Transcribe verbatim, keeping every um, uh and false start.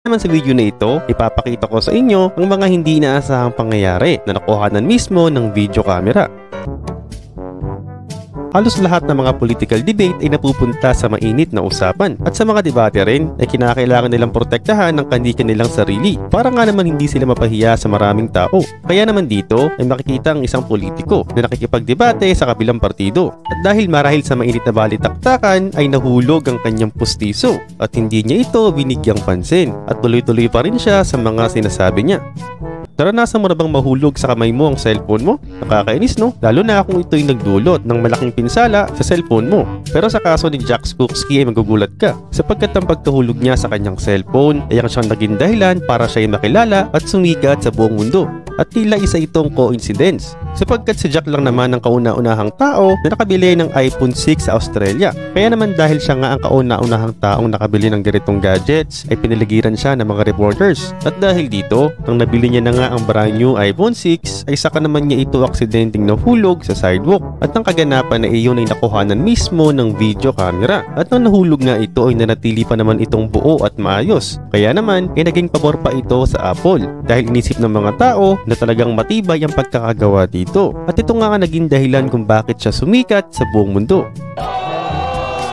Naman sa video na ito, ipapakita ko sa inyo ang mga hindi inaasahang pangyayari na nakuhanan mismo ng video camera. Halos lahat ng mga political debate ay napupunta sa mainit na usapan at sa mga debate rin ay kinakailangan nilang protektahan ng kanilang sarili para nga naman hindi sila mapahiya sa maraming tao. Kaya naman dito ay makikita ang isang politiko na nakikipagdebate sa kabilang partido at dahil marahil sa mainit na balitaktakan ay nahulog ang kanyang pustiso at hindi niya ito binigyang pansin at tuloy-tuloy pa rin siya sa mga sinasabi niya. Naranasan mo na bang mahulog sa kamay mo ang cellphone mo? Nakakainis, no? Lalo na kung ito'y nagdulot ng malaking pinsala sa cellphone mo. Pero sa kaso ni Jack Skookski ay magugulat ka sapagkat ang pagkahulog niya sa kanyang cellphone ay ang siyang naging dahilan para siya ay makilala at sumikat sa buong mundo. At tila isa itong coincidence sapagkat si Jack lang naman ang kauna-unahang tao na nakabili ng iPhone six sa Australia. Kaya naman dahil siya nga ang kauna-unahang taong nakabili ng ganitong gadgets ay pinaligiran siya ng mga reporters. At dahil dito, nang nabili niya na nga ang brand new iPhone six ay saka naman niya ito aksidenteng nahulog sa sidewalk. At ang kaganapan na iyon ay nakuhanan mismo ng video camera. At nang nahulog nga ito ay nanatili pa naman itong buo at maayos. Kaya naman ay naging pabor pa ito sa Apple dahil inisip ng mga tao na talagang matibay ang pagkakagawa dito. At ito nga nga naging dahilan kung bakit siya sumikat sa buong mundo.